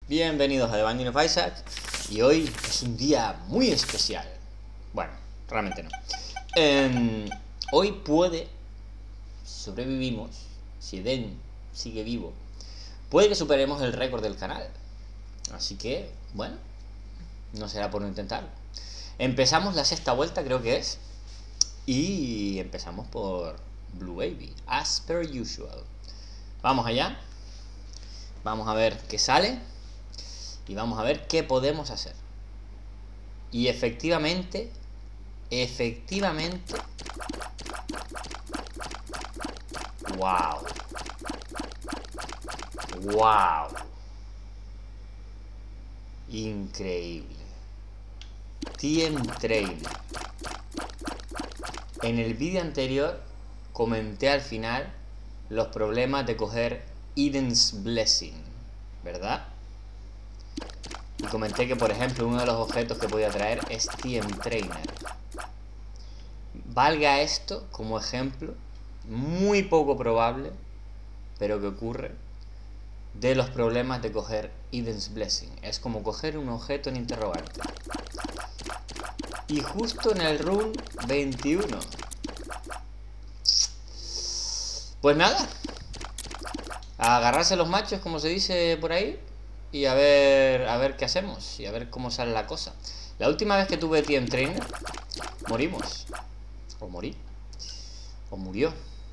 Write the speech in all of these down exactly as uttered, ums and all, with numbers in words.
Bienvenidos a The Binding of Isaac. Y hoy es un día muy especial. Bueno, realmente no. eh, Hoy puede, sobrevivimos, si Eden sigue vivo, puede que superemos el récord del canal. Así que, bueno, no será por no intentarlo. Empezamos la sexta vuelta, creo que es. Y empezamos por Blue Baby, as per usual. Vamos allá. Vamos a ver qué sale. Y vamos a ver qué podemos hacer. Y efectivamente, efectivamente, wow, wow, increíble. T M Trainer. En el vídeo anterior comenté al final los problemas de coger Eden's Blessing, ¿verdad? Y comenté que, por ejemplo, uno de los objetos que podía traer es T M Trainer. Valga esto como ejemplo, muy poco probable, pero que ocurre, de los problemas de coger Eden's Blessing. Es como coger un objeto en interrogante. Y justo en el run veintiuno. Pues nada, a agarrarse los machos, como se dice por ahí. Y a ver, a ver qué hacemos. Y a ver cómo sale la cosa. La última vez que tuve T M Trainer, morimos. O morí. O murió.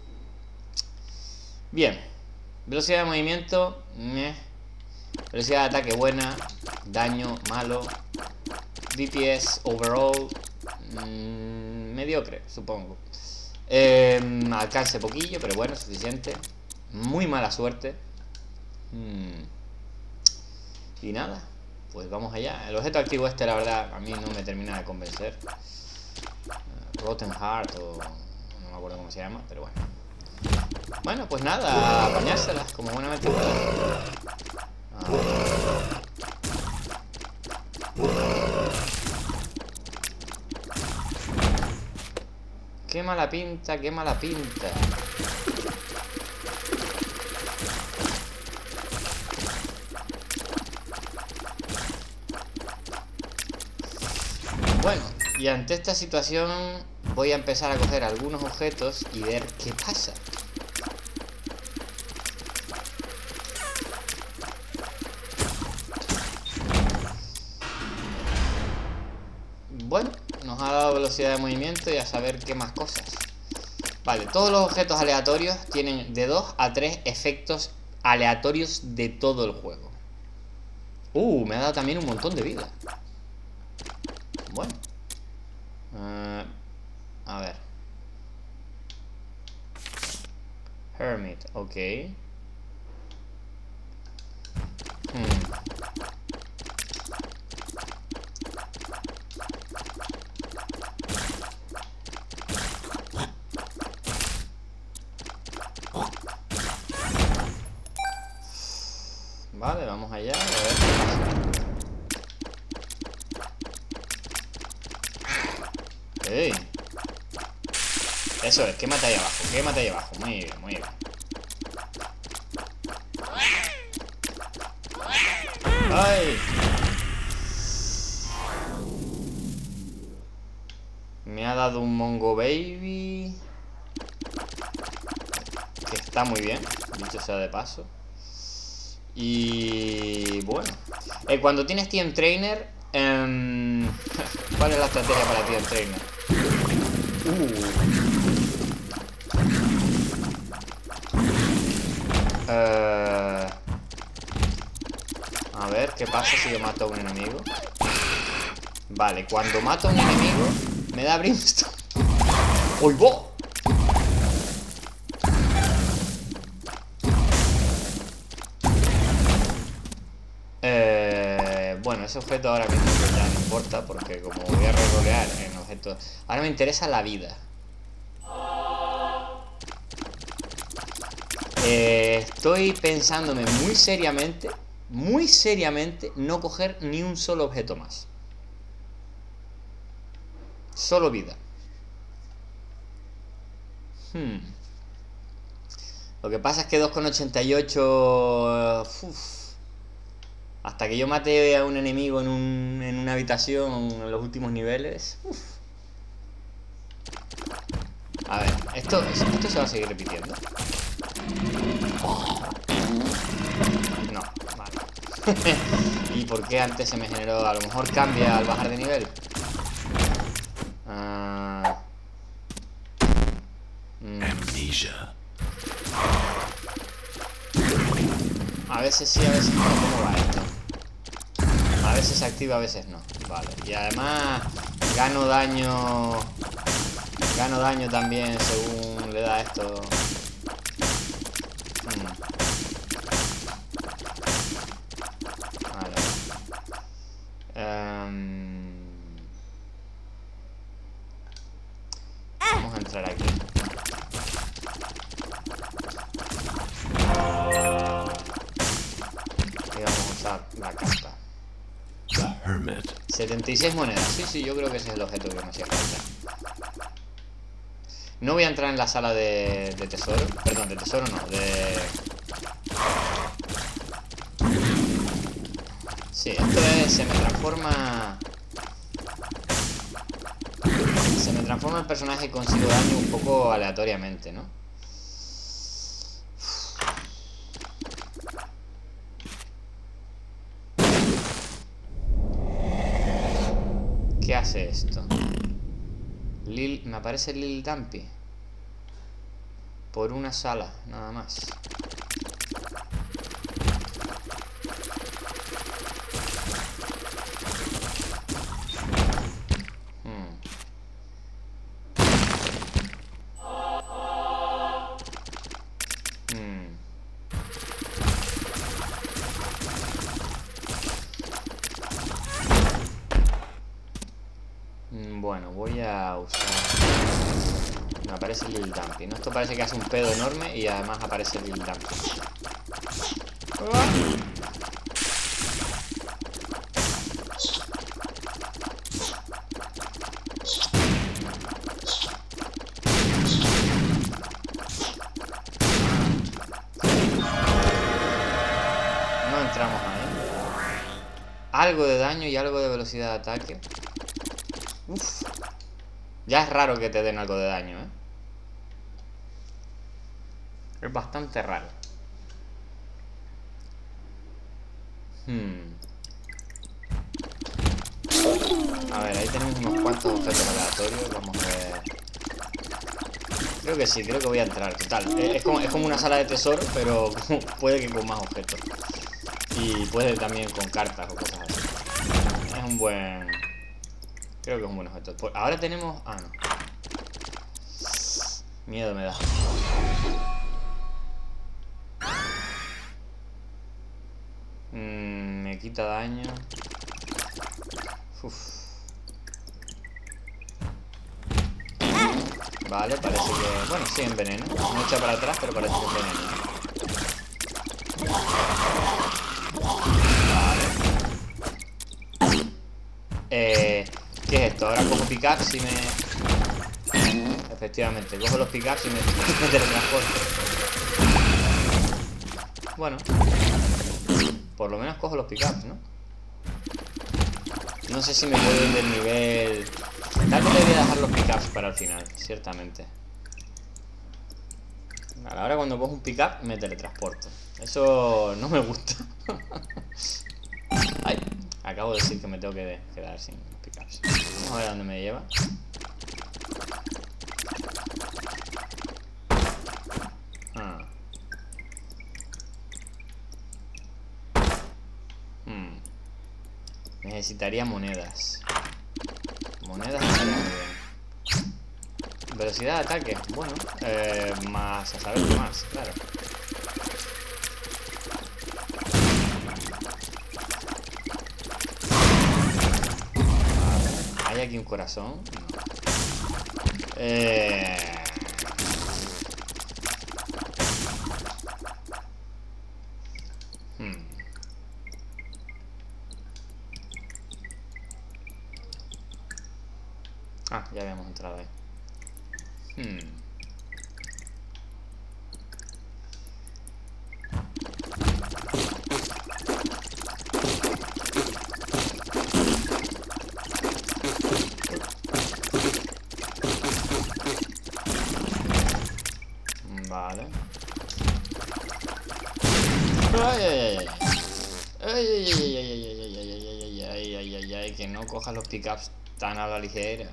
Bien. Velocidad de movimiento, meh. Velocidad de ataque buena. Daño malo. D P S overall, mmm, mediocre, supongo. eh, Alcance poquillo, pero bueno, suficiente. Muy mala suerte. hmm. Y nada, pues vamos allá. El objeto activo este, la verdad, a mí no me termina de convencer. uh, Rotten Heart o no me acuerdo cómo se llama, pero bueno. Bueno, pues nada, apañárselas como buenamente pueda. ah. Qué mala pinta, qué mala pinta. Bueno, y ante esta situación voy a empezar a coger algunos objetos y ver qué pasa. Bueno, nos ha dado velocidad de movimiento y a saber qué más cosas. Vale, todos los objetos aleatorios tienen de dos a tres efectos aleatorios de todo el juego. Uh, me ha dado también un montón de vida. Bueno. Uh, a ver. Hermit, ok. Hmm. Vale, vamos allá, a ver qué pasa. ¡Ey! Eso es, quémate ahí abajo, quémate ahí abajo. Muy bien, muy bien. ¡Ay! Me ha dado un Mongo Baby, que está muy bien, dicho sea de paso. Y bueno, eh, cuando tienes T M Trainer, eh, ¿cuál es la estrategia para T M Trainer? Uh. Eh, a ver, ¿qué pasa si yo mato a un enemigo? Vale, cuando mato a un enemigo, me da brimstone. ¡Uy, bo! Eh, bueno, ese objeto ahora mismo ya no importa, porque como voy a rerolear en objetos, ahora me interesa la vida. Eh, estoy pensándome muy seriamente, muy seriamente, no coger ni un solo objeto más. Solo vida. Hmm. Lo que pasa es que dos coma ochenta y ocho... Uf. Hasta que yo mate a un enemigo en, un, en una habitación en los últimos niveles. Uf. A ver, esto, esto se va a seguir repitiendo. No, vale. ¿Y por qué antes se me generó? A lo mejor cambia al bajar de nivel. Uh, mm. Amnesia. A veces sí, a veces no. ¿Cómo va esto? A veces se activa, a veces no. Vale. Y además gano daño. Gano daño también según le da esto. Hmm. Vale. Um... Vamos a entrar aquí. Y vamos a usar la carta. The Hermit. setenta y seis monedas. Sí, sí, yo creo que ese es el objeto que me hacía falta. No voy a entrar en la sala de, de tesoro. Perdón, de tesoro no, de... Sí, esto es... Se me transforma... Se me transforma el personaje y consigo daño un poco aleatoriamente, ¿no? ¿Qué hace esto? Lil, me aparece Lil Dumpy. Por una sala, nada más. Hmm. Hmm. Bueno, voy a usar... Me aparece Lil Dumpy, ¿no? Esto parece que hace un pedo enorme y además aparece Lil Dumpy. No entramos ahí. Algo de daño y algo de velocidad de ataque. Uf. Ya es raro que te den algo de daño, ¿eh? Es bastante raro. Hmm. A ver, ahí tenemos unos cuantos objetos aleatorios. Vamos a ver. Creo que sí, creo que voy a entrar. Total, es como, es como una sala de tesoro, pero puede que con más objetos. Y puede también con cartas o cosas así. Es un buen... Creo que es un buen objeto. Pues ahora tenemos... Ah, no. Miedo me da. Mm, me quita daño. Uf. Vale, parece que... Bueno, sí, enveneno. No echa para atrás, pero parece que es veneno. Vale. Eh... ¿Qué es esto? Ahora cojo pickaxe y me... Efectivamente, cojo los pickaxe y me, me teletransporto. Bueno. Por lo menos cojo los pickaxe, ¿no? No sé si me puedo ir del nivel... Tal vez debería dejar los pickaxe para el final, ciertamente. Vale, ahora cuando cojo un pickup me teletransporto. Eso no me gusta. Ay, acabo de decir que me tengo que quedar sin pickups. Vamos a ver a dónde me lleva. Ah. Hmm. Necesitaría monedas. Monedas estaría muy bien. Velocidad de ataque. Bueno, eh, más a saber qué más, claro. ¿Hay aquí un corazón? No. Eh... Hmm. Ah, ya habíamos entrado ahí. Hmm. ay, ay, ay, ay, ay, ay, ay, ay, ay, ay, ay, ay, ay, que no cojas los pickups tan a la ligera.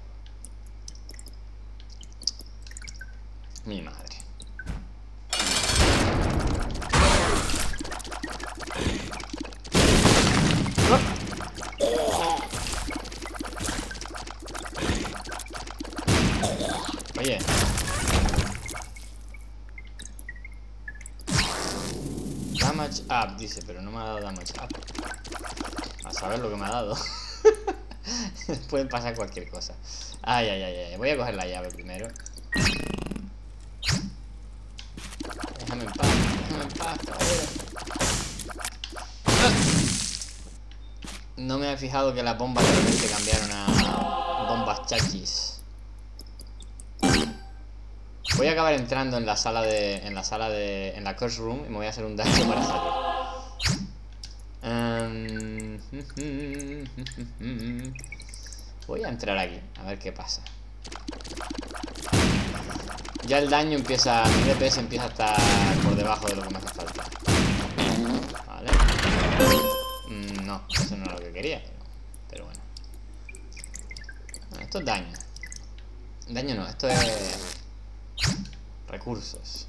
Mi madre. Oye. Damage up, dice, pero no me ha dado damage up. A saber lo que me ha dado. Puede pasar cualquier cosa. Ay, ay, ay, ay. Voy a coger la llave primero. Déjame en paz, déjame en paz, caballero. No me he fijado que las bombas de repente cambiaron a bombas chachis. Voy a acabar entrando en la sala de. En la sala de. En la curse room y me voy a hacer un daño para salir. Um, voy a entrar aquí, a ver qué pasa. Ya el daño empieza. Mi D P S empieza a estar por debajo de lo que me hace falta. Vale. Mm, no, eso no es lo que quería. Pero bueno. Bueno, esto es daño. Daño no, esto es. Recursos.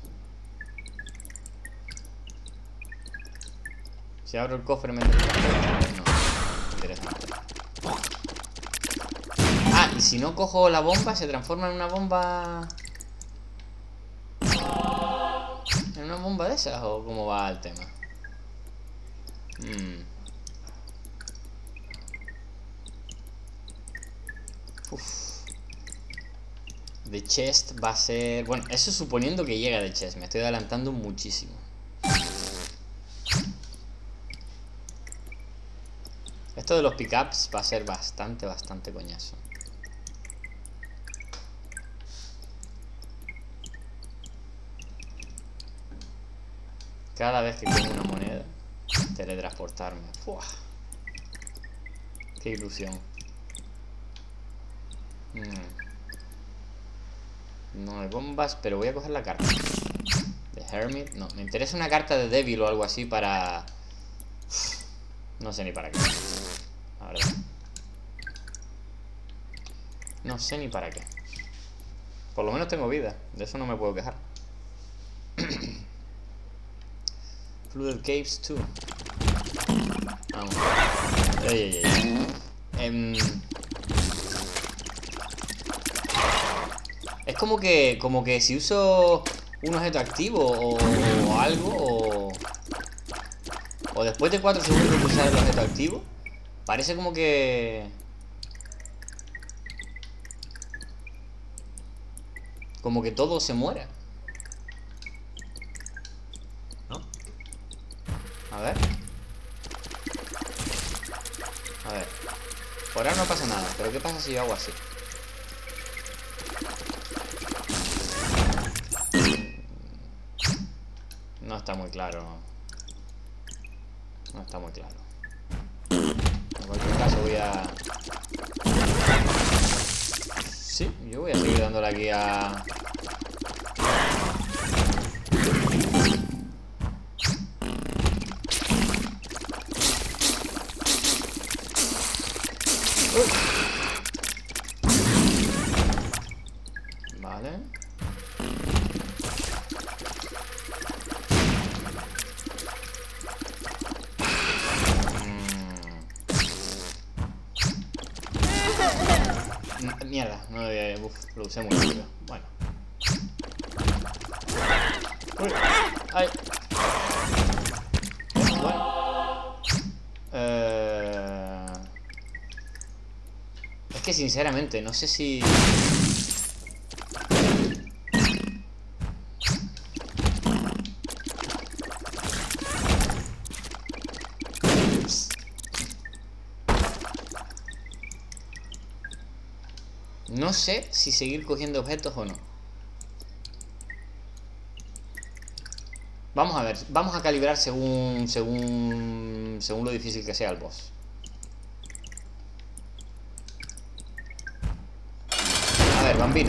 Si abro el cofre me interesa. No, interesante. Ah, y si no cojo la bomba, se transforma en una bomba. ¿En una bomba de esas? ¿O cómo va el tema? Hmm. Uf. The chest va a ser... Bueno, eso suponiendo que llega de chest. Me estoy adelantando muchísimo. Esto de los pickups va a ser bastante, bastante coñazo. Cada vez que tengo una moneda, teletransportarme. ¡Fua! ¡Qué ilusión! Hmm. No hay bombas, pero voy a coger la carta de Hermit. No, me interesa una carta de Devil o algo así para... No sé ni para qué. La verdad. No sé ni para qué. Por lo menos tengo vida. De eso no me puedo quejar. Flooded Caves dos. Vamos. Ey, ey, ey. Um, es como que, como que si uso un objeto activo o, o algo, o, o después de cuatro segundos de usar el objeto activo, parece como que... Como que todo se muera. ¿No? A ver. A ver. Por ahora no pasa nada, pero ¿qué pasa si yo hago así? No está muy claro. No está muy claro. En cualquier caso voy a... Sí, yo voy a seguir dándole aquí a... Uy. Vale. Mm. Mierda, no debía... Uf, lo usé muy rápido. Bueno. Uy. Ay. Bueno. Eh... Es que sinceramente, no sé si... No sé si seguir cogiendo objetos o no. Vamos a ver, vamos a calibrar según según según lo difícil que sea el boss. A ver, bambino.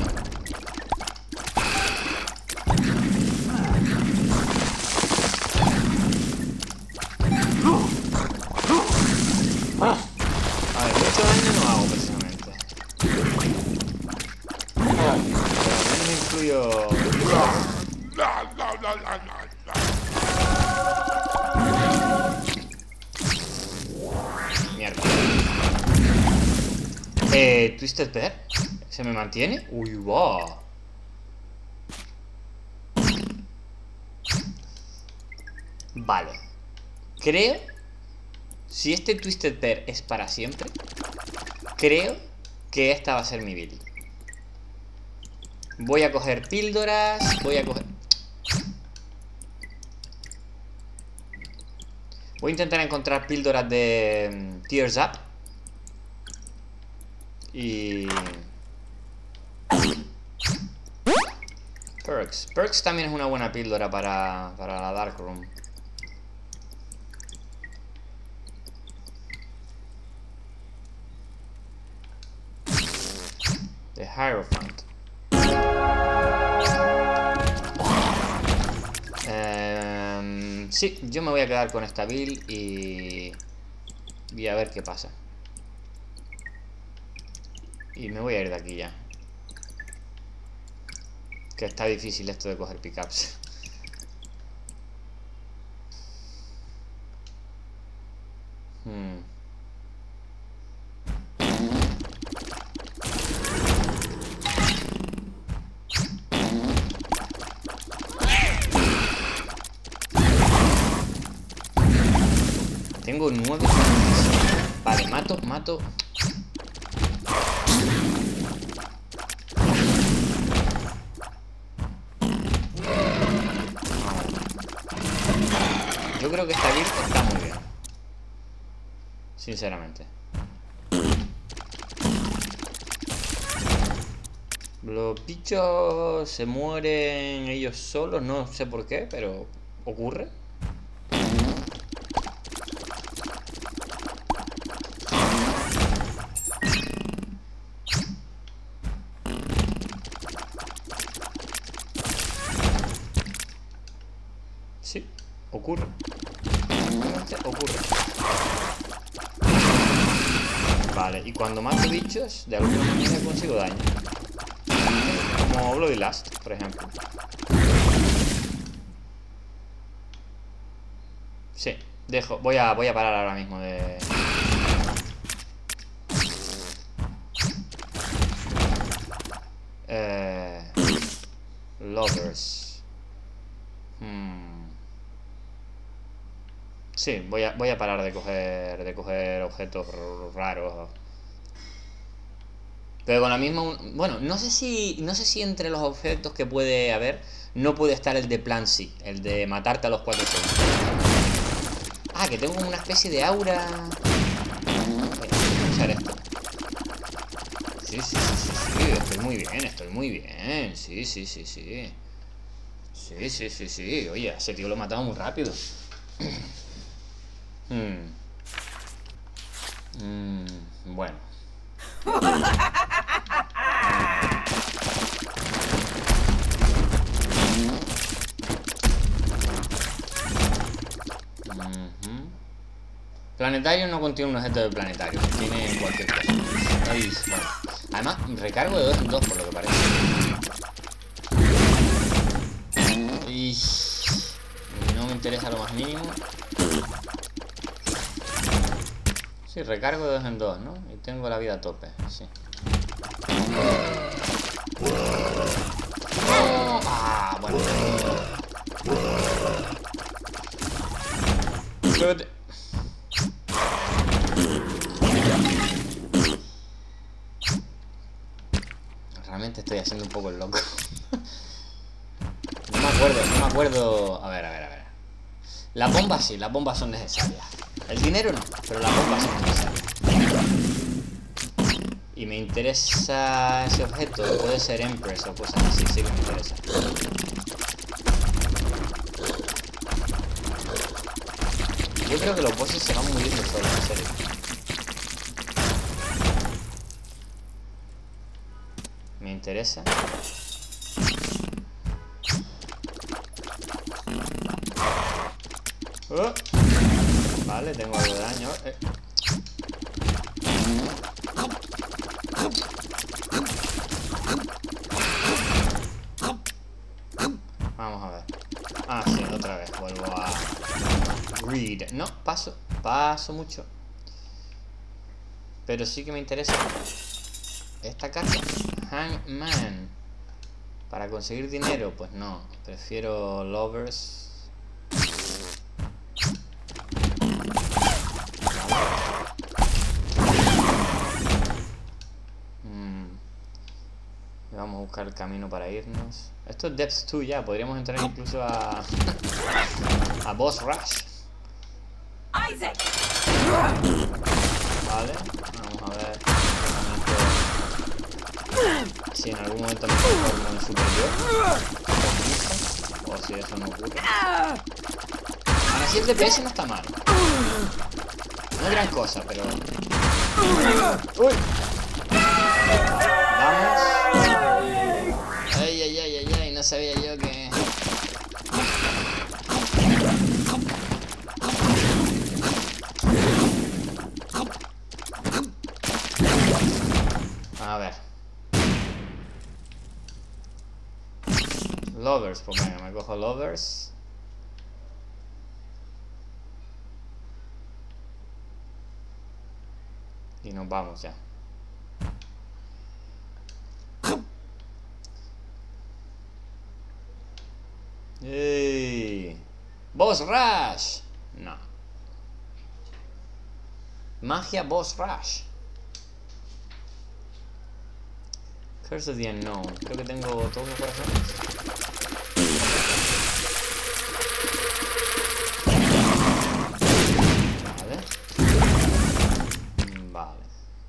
Eh, Twisted Pair. ¿Se me mantiene? Uy, va. Vale. Creo... Si este Twisted Pair es para siempre, creo que esta va a ser mi build. Voy a coger píldoras. Voy a coger... Voy a intentar encontrar píldoras de um, Tears Up. Y... Perks. Perks también es una buena píldora para, para la Darkroom. The Hierophant. Um, sí, yo me voy a quedar con esta build y... Y a ver qué pasa. Y me voy a ir de aquí ya. Que está difícil esto de coger pickups. Hmm. Tengo nueve. Vale, mato, mato. Yo creo que esta build está muy bien. Sinceramente. Los bichos se mueren ellos solos, no sé por qué, pero ocurre. Sí, ocurre. Realmente ocurre. Vale, y cuando mato bichos, de alguna manera consigo daño. Como Bloody Last, por ejemplo. Sí, dejo. Voy a, voy a parar ahora mismo de... Eh... Lovers. Hmm... Sí, voy a, voy a parar de coger de coger objetos raros. Pero con la misma... Bueno, no sé si no sé si entre los objetos que puede haber no puede estar el de Plancy, el de matarte a los cuatro segundos. Ah, que tengo como una especie de aura. Voy a usar esto. Sí, sí, sí, sí, sí, estoy muy bien, estoy muy bien. Sí, sí, sí, sí. Sí, sí, sí, sí. Oye, a ese tío lo he matado muy rápido. Hmm. Mm, bueno. Mm-hmm. Planetario no contiene un objeto de planetario, tiene cualquier cosa. Ahí, bueno. Además, recargo de dos en dos por lo que parece. Y no me interesa lo más mínimo. Sí, recargo de dos en dos, ¿no? Y tengo la vida a tope, sí. ¡Oh! Ah, bueno. Good. Realmente estoy haciendo un poco el loco. No me acuerdo, no me acuerdo... A ver, a ver, a ver. Las bombas sí, las bombas son necesarias. El dinero no, pero las bombas son necesarias. Y me interesa ese objeto, puede ser Empress o cosas así, sí que me interesa. Yo creo que los bosses se van muriendo solos, en serio. Me interesa. Oh. Vale, tengo algo de daño. Eh. Vamos a ver. Ah, sí, otra vez. Vuelvo a... Read. No, paso. Paso mucho. Pero sí que me interesa. esta carta, Hangman. Para conseguir dinero, pues no. Prefiero Lovers. Mm. Vamos a buscar el camino para irnos. Esto es Depth dos ya. Podríamos entrar incluso a... a Boss Rush. Isaac. Vale. Vamos a ver. Si en algún momento me transformo en superior. O si eso no ocurre. Aún así el D P S no está mal. No es gran cosa, pero... ¡Uy! Vamos. Ay, ay, ay, ay, ay. No sabía yo que... A ver. Lovers, pues venga, me cojo Lovers. Y nos vamos ya. ¡Ey! ¡Boss Rush! No. Magia Boss Rush. Curse of the Unknown. Creo que tengo todos los corazones. Vale. Vale.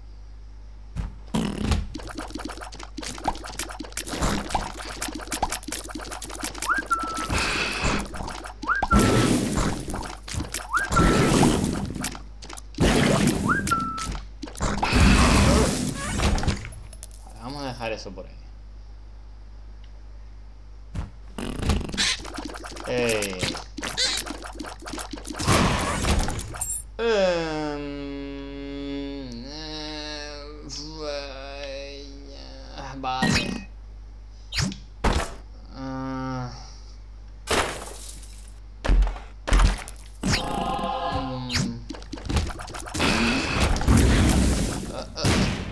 Vamos a dejar eso por ahí. Hey. Um, eh, vale. Uh, um, uh, uh.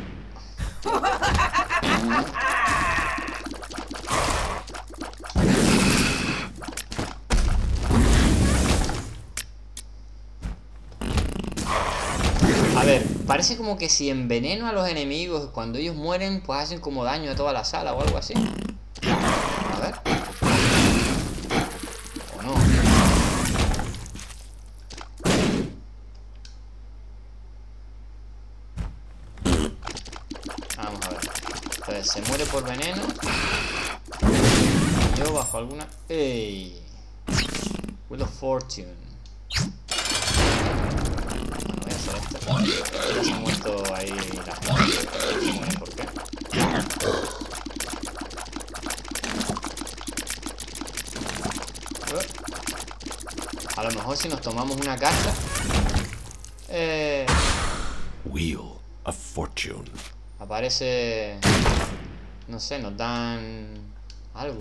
A ver, parece como que si enveneno a los enemigos cuando ellos mueren, pues hacen como daño a toda la sala o algo así. A ver. O no. Vamos a ver. Entonces se muere por veneno. Yo bajo alguna... ¡Ey! Wheel of Fortune. Ya se ha muerto ahí la gente. No sé por qué. A lo mejor si nos tomamos una carta. Eh, Wheel of Fortune. aparece. No sé, nos dan algo.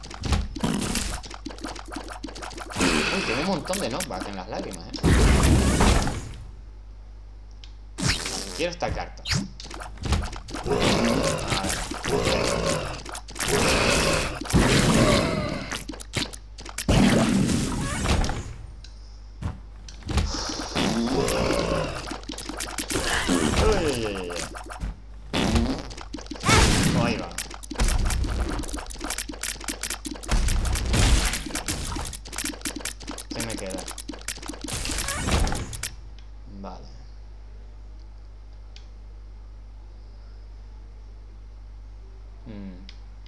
Uy, tengo un montón de knockback en las lágrimas, eh. Quiero esta carta. A ver. Uy, uy, uy, uy. Oh, ahí va. ¿Qué me queda? Vale. Hmm.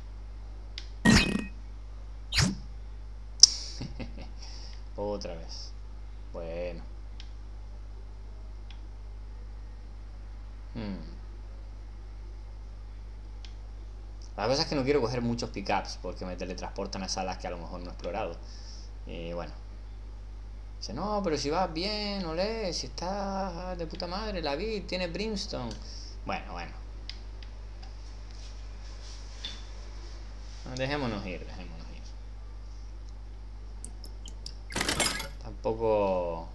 Otra vez. Bueno. Hmm. La cosa es que no quiero coger muchos pickups porque me teletransportan a salas que a lo mejor no he explorado. Y bueno. Dice, no, pero si vas bien, olé, si estás de puta madre, la vi, tiene Brimstone. Bueno, bueno. Dejémonos ir, dejémonos ir. Tampoco...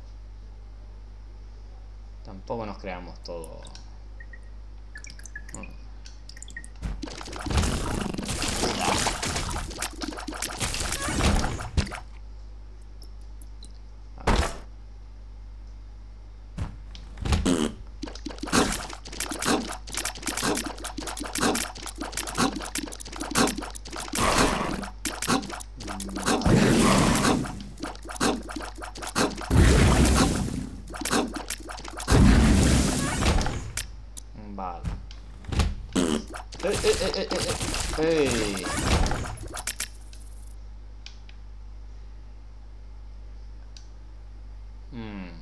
Tampoco nos creamos todo... Eh, eh, eh, eh, eh, eh. Hmm.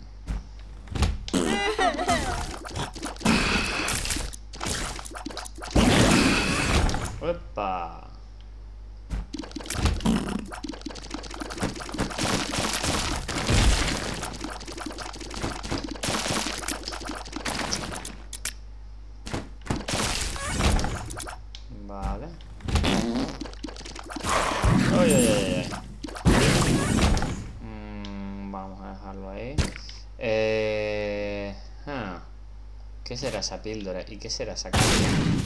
Opa. Vale. Oye, oye, oye. Mm, vamos a dejarlo ahí. Eh, ah. ¿Qué será esa píldora? ¿Y qué será esa carta?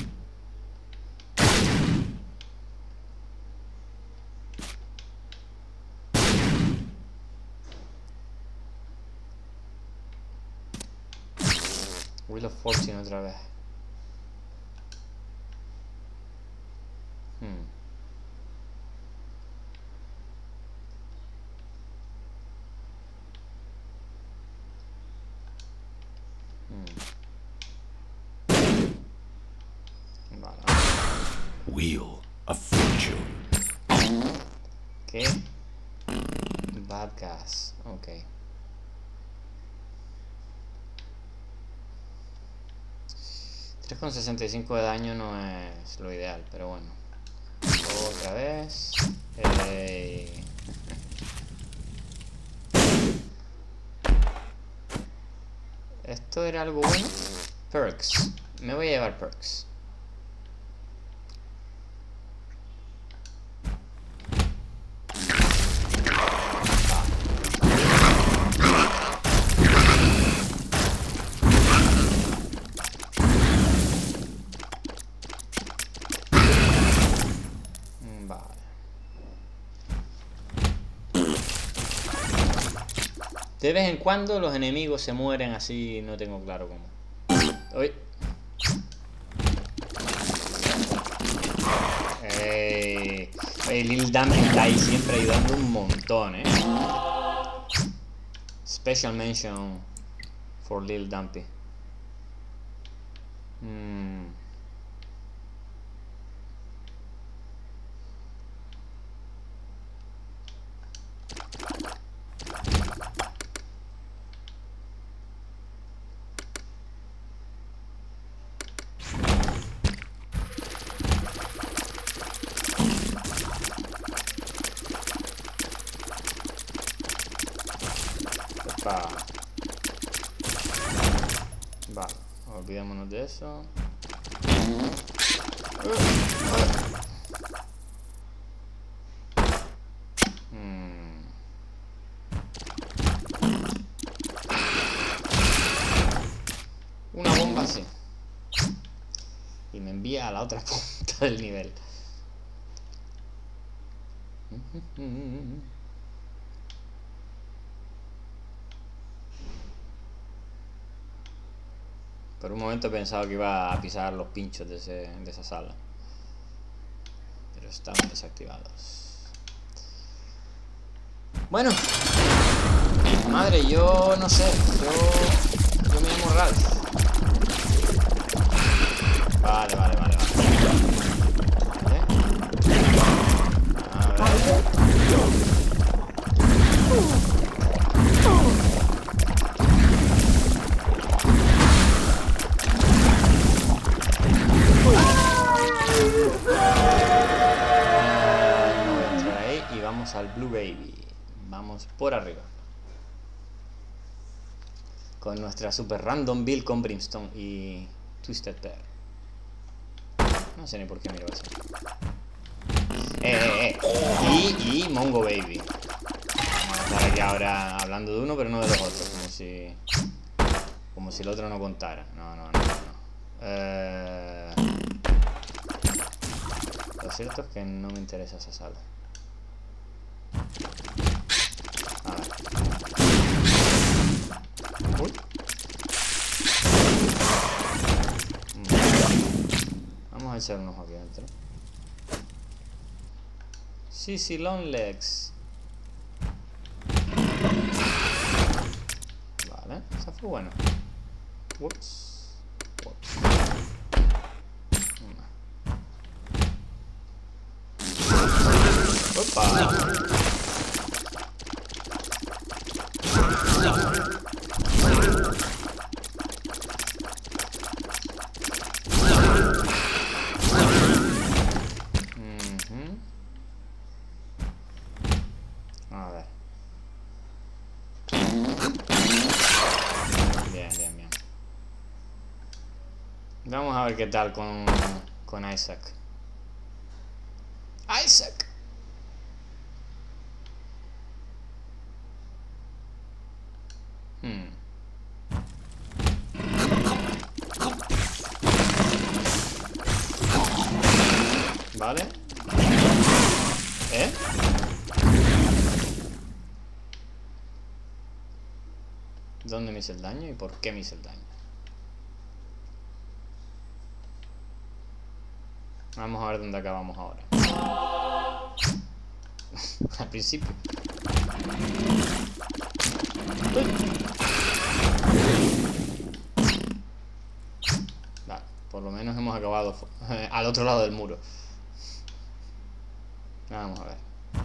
Wheel of Fortune otra vez. Hmm. Vale. Wheel of Fortune. ¿Qué? Bad gas. Ok. tres con sesenta y cinco de daño no es lo ideal, pero bueno. Otra vez. Ey. ¿Esto era algo bueno? Perks. Me voy a llevar perks. De vez en cuando los enemigos se mueren así, no tengo claro cómo. Uy. Ey, ey, Lil Dumpy está ahí siempre ayudando un montón, eh. Special mention for Lil Dumpy. Hmm. Vale, olvidémonos de eso. Hmm. Una bomba así. Y me envía a la otra punta del nivel. Por un momento he pensado que iba a pisar los pinchos de, ese, de esa sala. Pero estaban desactivados. Bueno. Madre, yo no sé. Yo, yo me llamo Ralph. Vale, vale, vale, vale. ¿Vale? A ver. Al Blue Baby. Vamos por arriba. Con nuestra super random build con Brimstone y Twisted Pair. No sé ni por qué miro eso. Eh, eh, eh. Y, y Mongo Baby. Estar aquí ahora hablando de uno pero no de los otros. Como si. Como si el otro no contara. No, no, no, no. Eh, lo cierto es que no me interesa esa sala. A ver. Uy. Vamos a echar unos aquí adentro. Sí, sí, long legs. Vale, esa fue buena. Ups. Ups. Uh-huh. A ver. Bien, bien, bien. Vamos a ver qué tal con, con Isaac. Isaac. Hmm. Vale. ¿Eh? ¿Dónde me hice el daño y por qué me hice el daño? Vamos a ver dónde acabamos ahora. Al principio. Vale, por lo menos hemos acabado al otro lado del muro. Vamos a ver.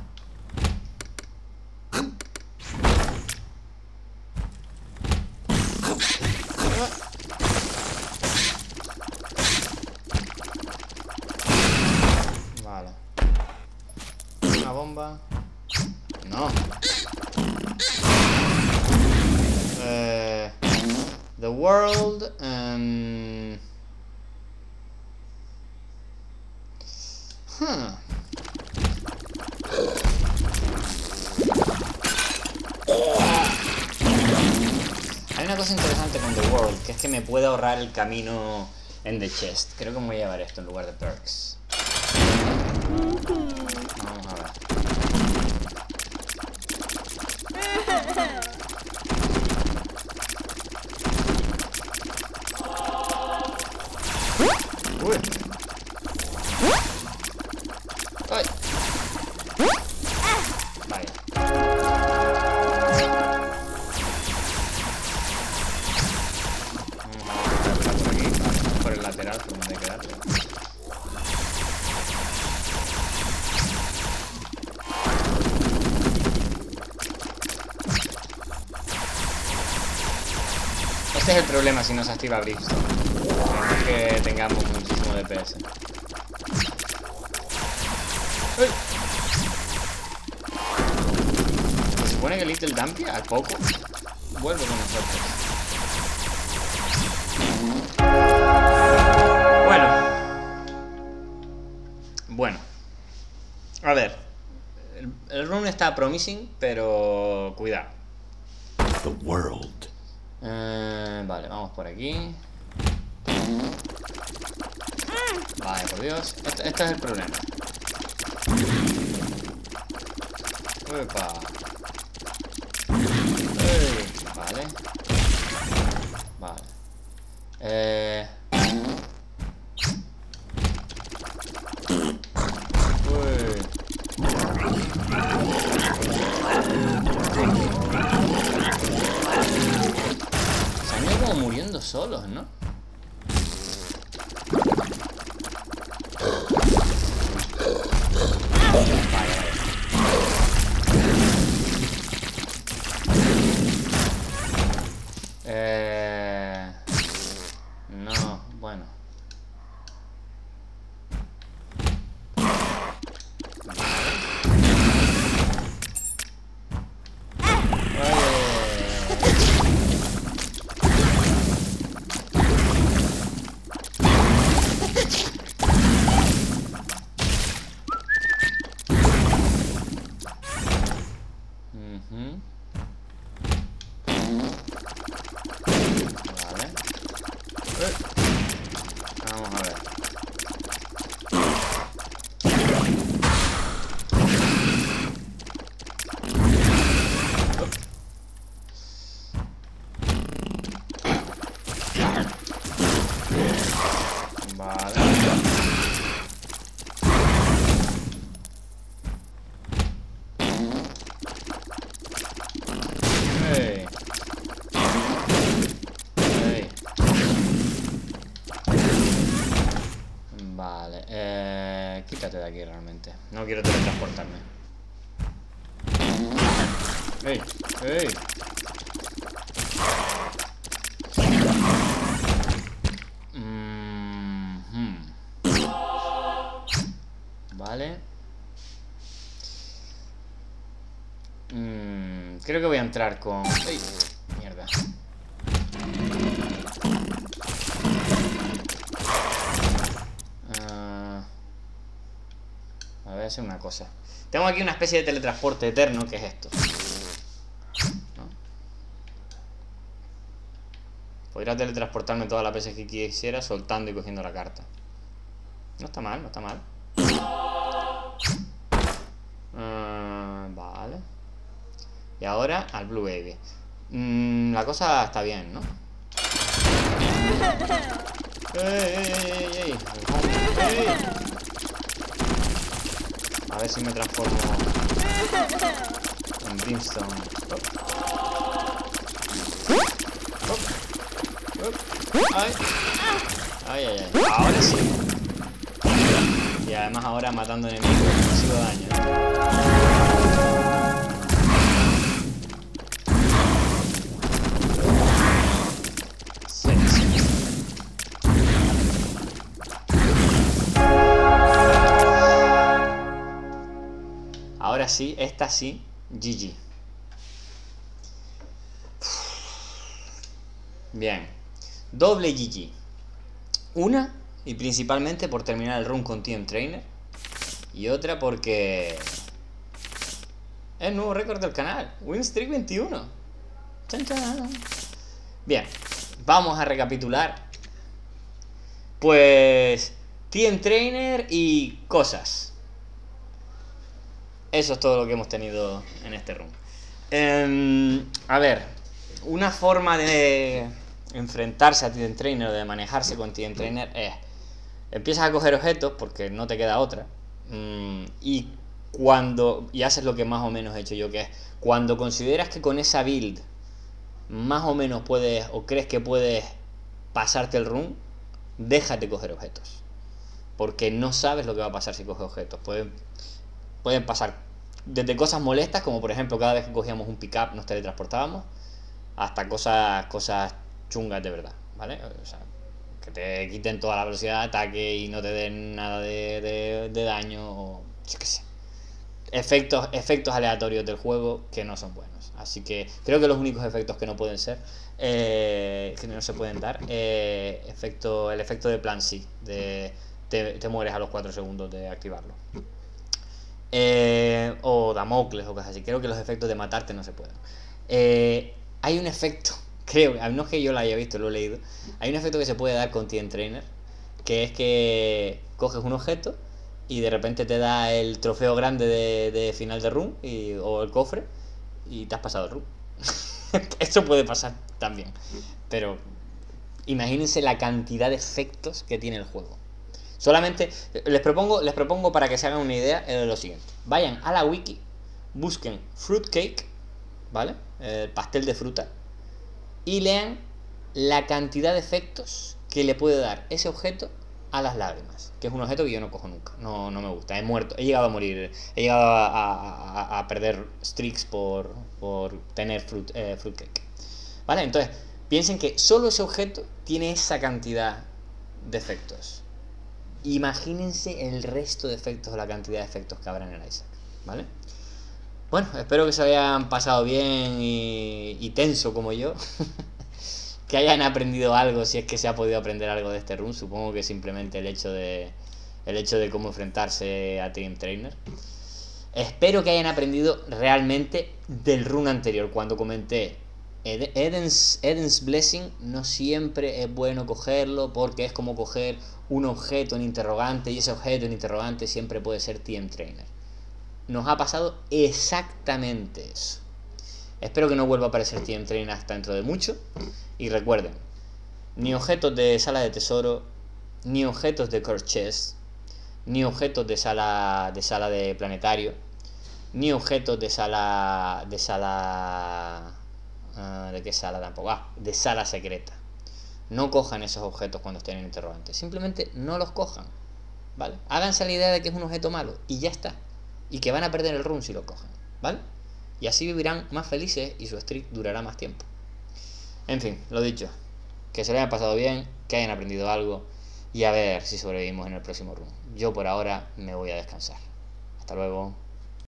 Vale. Una bomba. No. Eh, the world. Um... Huh. Hay una cosa interesante con The World, que es que me puede ahorrar el camino en The Chest. Creo que me voy a llevar esto en lugar de perks. Vamos a ver. Uy. ¡Ay! Vaya. Por el lateral, por donde quedarle. Este es el problema si no se activa Brimstone. No es que tengamos muchísimo D P S. ¡Ay! Se supone que Little Dumpy al poco vuelve con nosotros. Bueno. Bueno. A ver. El, el run está promising, pero cuidado. The world. Eh, vale, vamos por aquí. Vale, por Dios. Este, este es el problema. Uepa. Ey, vale. Vale. Eh. Uy. Se han ido como muriendo solos, ¿no? Eh... No, bueno. Uh-huh. Vale. Eh. Vamos a ver. Vale. Hey. Hey. Vale, eh, quítate de aquí realmente. No quiero teletransportarme. ¡Ey! ¡Ey! Mm-hmm. Vale. Mm, creo que voy a entrar con... ¡Ey! Mierda. Uh, a ver, hacer una cosa. Tengo aquí una especie de teletransporte eterno, que es esto. ¿No? Podría teletransportarme todas las veces que quisiera, soltando y cogiendo la carta. No está mal, no está mal. Uh, vale. Y ahora al Blue Baby. Mm, la cosa está bien, ¿no? ¡Ey, ey, ey, ey, ey! ¡Ey! A ver si me transformo en Brimstone. Oh. Oh. Oh. ¡Ay! ¡Ay, ay, ay! Ahora sí. Y además ahora matando enemigos no sigo daño, ¿no? Ahora sí, esta sí, G G. Bien, doble G G. Una, y principalmente por terminar el run con T M Trainer. Y otra porque... es el nuevo récord del canal, Winstreak veintiuno. Chan, chan. Bien, vamos a recapitular. Pues... T M Trainer y cosas. Eso es todo lo que hemos tenido en este run. Eh, a ver, una forma de enfrentarse a T M Trainer, de manejarse con T M Trainer es: empiezas a coger objetos porque no te queda otra. Mm, y cuando, y haces lo que más o menos he hecho yo, que es cuando consideras que con esa build más o menos puedes, o crees que puedes pasarte el run, déjate coger objetos. Porque no sabes lo que va a pasar si coges objetos. Pueden, pueden pasar desde cosas molestas, como por ejemplo cada vez que cogíamos un pickup nos teletransportábamos, hasta cosas, cosas chungas de verdad, ¿vale? O sea, que te quiten toda la velocidad de ataque y no te den nada de, de, de daño, o yo qué sé. Efectos, efectos aleatorios del juego que no son buenos. Así que creo que los únicos efectos que no pueden ser, eh, que no se pueden dar, eh, efecto, el efecto de plan sí, de te, te mueres a los cuatro segundos de activarlo. Eh, o Damocles o cosas así. Creo que los efectos de matarte no se pueden. Eh, hay un efecto, creo, no es que yo lo haya visto, lo he leído. Hay un efecto que se puede dar con T M Trainer, que es que coges un objeto y de repente te da el trofeo grande de, de final de run y, o el cofre, y te has pasado el run. Esto puede pasar también, pero imagínense la cantidad de efectos que tiene el juego. Solamente les propongo, les propongo para que se hagan una idea eh, lo siguiente: vayan a la wiki, busquen fruitcake, ¿vale? El pastel de fruta, y lean la cantidad de efectos que le puede dar ese objeto a las lágrimas, que es un objeto que yo no cojo nunca, no, no me gusta, he muerto, he llegado a morir, he llegado a, a, a, a perder streaks por, por tener fruit, eh, fruitcake, ¿vale? Entonces, piensen que solo ese objeto tiene esa cantidad de efectos. Imagínense el resto de efectos, o la cantidad de efectos que habrá en el Isaac, ¿vale? Bueno, espero que se hayan pasado bien y, y tenso como yo. Que hayan aprendido algo, si es que se ha podido aprender algo de este run. Supongo que simplemente el hecho de el hecho de cómo enfrentarse a T M Trainer. Espero que hayan aprendido realmente del run anterior, cuando comenté Eden's, Eden's Blessing. No siempre es bueno cogerlo, porque es como coger un objeto en interrogante, y ese objeto en interrogante siempre puede ser T M Trainer. Nos ha pasado exactamente eso. Espero que no vuelva a aparecer T M Trainer hasta dentro de mucho. Y recuerden, ni objetos de sala de tesoro, ni objetos de Core Chest, ni objetos de sala de sala de planetario, ni objetos de sala de sala uh, ¿de qué sala tampoco? Ah, de sala secreta. No cojan esos objetos cuando estén en interrogante. Simplemente no los cojan, ¿vale? Háganse la idea de que es un objeto malo y ya está. Y que van a perder el run si lo cogen, ¿vale? Y así vivirán más felices y su streak durará más tiempo. En fin, lo dicho. Que se lo hayan pasado bien, que hayan aprendido algo y a ver si sobrevivimos en el próximo run. Yo por ahora me voy a descansar. Hasta luego.